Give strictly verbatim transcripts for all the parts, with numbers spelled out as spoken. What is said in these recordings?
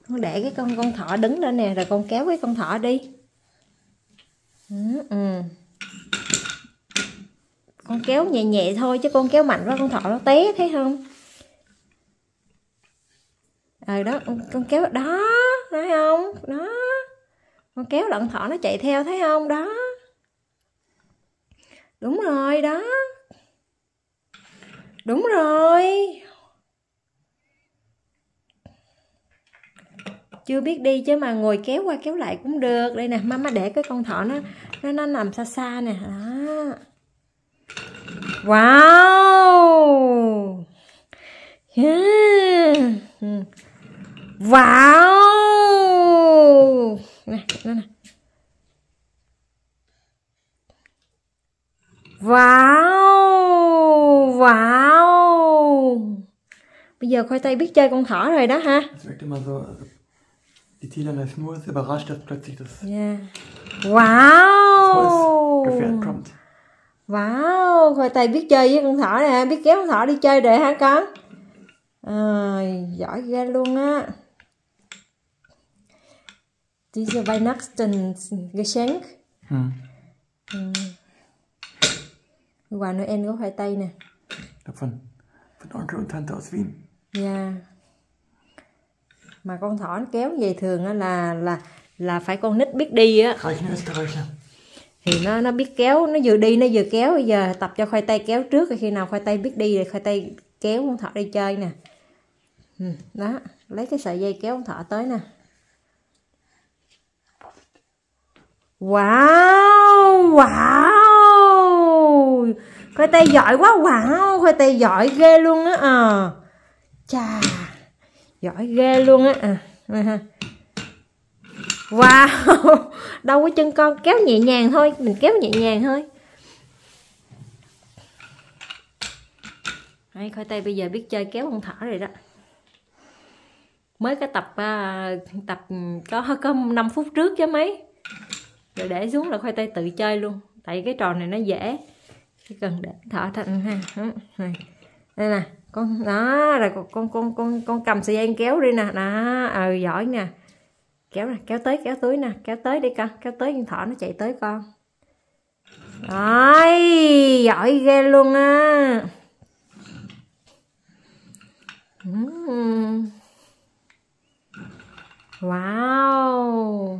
Con để cái con con thỏ đứng lên nè, rồi con kéo cái con thỏ đi. Ừ, ừ. Con kéo nhẹ nhẹ thôi, chứ con kéo mạnh quá con thỏ nó té, thấy không? Ờ đó, con kéo đó, thấy không? Đó. Con kéo là con thỏ nó chạy theo, thấy không? Đó. Đúng rồi, đó. Đúng rồi. Chưa biết đi chứ mà ngồi kéo qua kéo lại cũng được. Đây nè, mama để cái con thỏ nó nó nó nằm xa xa nè. Đó. Wow. Yeah. Wow. Nè, nè, nè. Wow. Wow. Bây giờ khoai tây biết chơi con thỏ rồi đó ha. Die Tilan ist nur so überrascht, dass plötzlich das Yeah. Wow. Gefährt kommt. Wow, khoai tây biết chơi với con thỏ nè, biết kéo con thỏ đi chơi rồi hả con? À, giỏi ghê luôn á. Diese Weihnachten Geschenk. Ừ. Ừ. Quà Noel có khoai tây nè. Von, von Onkel und Tante aus Wien. Yeah. Mà con thỏ nó kéo về thường á là là là phải con nít biết đi á. Thì nó nó biết kéo, nó vừa đi nó vừa kéo. Bây giờ tập cho khoai tây kéo trước, khi nào khoai tây biết đi thì khoai tây kéo con thỏ đi chơi nè. Ừ, đó, lấy cái sợi dây kéo con thỏ tới nè. Wow, wow. Khoai tây giỏi quá, wow, khoai tây giỏi ghê luôn á. À. Chà, giỏi ghê luôn á. À. Wow. Đâu có chân con, kéo nhẹ nhàng thôi, mình kéo nhẹ nhàng thôi. Đấy, khoai tây bây giờ biết chơi kéo con thỏ rồi đó. Mới cái tập uh, tập có có năm phút trước chứ mấy. Rồi để xuống là khoai tây tự chơi luôn. Tại cái trò này nó dễ. Chỉ cần để thỏ thành ha. Đây nè, con đó rồi con con con con con cầm sợi dây kéo đi nè. Đó, ờ giỏi nè. Kéo nè, kéo tới kéo túi nè, kéo tới đi con, kéo tới con thỏ nó chạy tới con. Rồi, giỏi ghê luôn á. Uhm. Wow.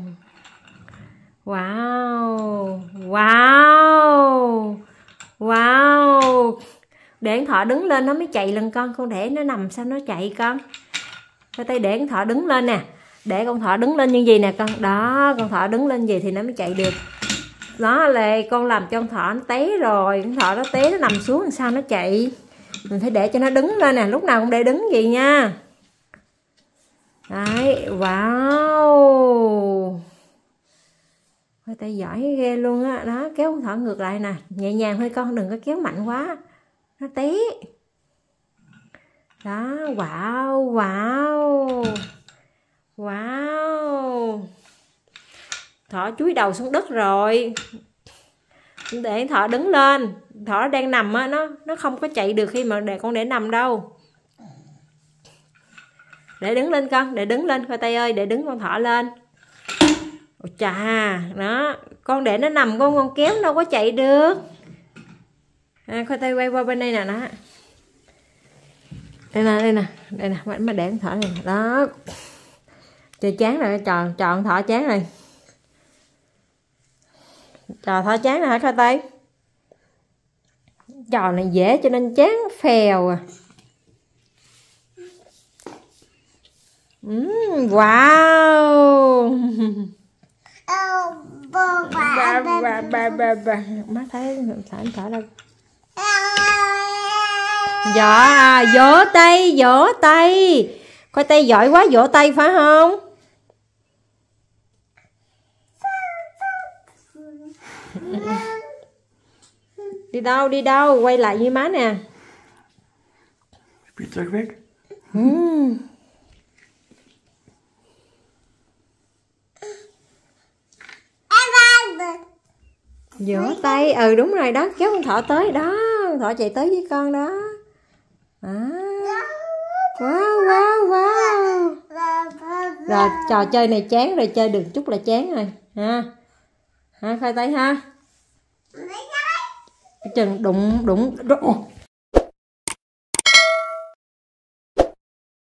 Wow. Wow. Wow. Để con thỏ đứng lên nó mới chạy lần con, con để nó nằm sao nó chạy con. Khoai tây để con thỏ đứng lên nè. Để con thỏ đứng lên như gì nè con. Đó, con thỏ đứng lên gì thì nó mới chạy được. Đó là con làm cho con thỏ nó té rồi. Con thỏ nó té nó nằm xuống làm sao nó chạy. Mình phải để cho nó đứng lên nè. Lúc nào cũng để đứng gì nha. Đấy, wow. Khoai tây giỏi ghê luôn á. Đó, kéo con thỏ ngược lại nè. Nhẹ nhàng thôi con, đừng có kéo mạnh quá. Nó té. Đó, wow, wow. Wow. Thỏ chúi đầu xuống đất rồi. Để thỏ đứng lên. Thỏ đang nằm á, nó nó không có chạy được khi mà để con để nằm đâu. Để đứng lên con, để đứng lên khoai tây ơi, để đứng con thỏ lên. Ôi chà, đó, con để nó nằm con con kéo đâu có chạy được. À, khoai tây quay qua bên đây nè, đó. Đây nè, đây nè, đây nè, mà để con thỏ này, đó. Chơi chán rồi, tròn tròn thỏ chán rồi. Trò thỏ chán rồi hả khoai tây? Trò này dễ cho nên chán phèo à. Mm, wow. Ba, ba, ba, ba, ba. Má thấy thả thả đâu. Dạ, vỗ tay, vỗ tay. Khoai tây giỏi quá, vỗ tay phải không? Đi đâu, đi đâu, quay lại với má nè. Spielzeug weg. Mm. Vỗ tay, ừ đúng rồi đó, kéo con thỏ tới đó, con thỏ chạy tới với con đó. À. Wow, wow, wow. Rồi trò chơi này chán rồi, chơi được chút là chán rồi ha. Ha khoai tây ha. Chừng đụng đụng.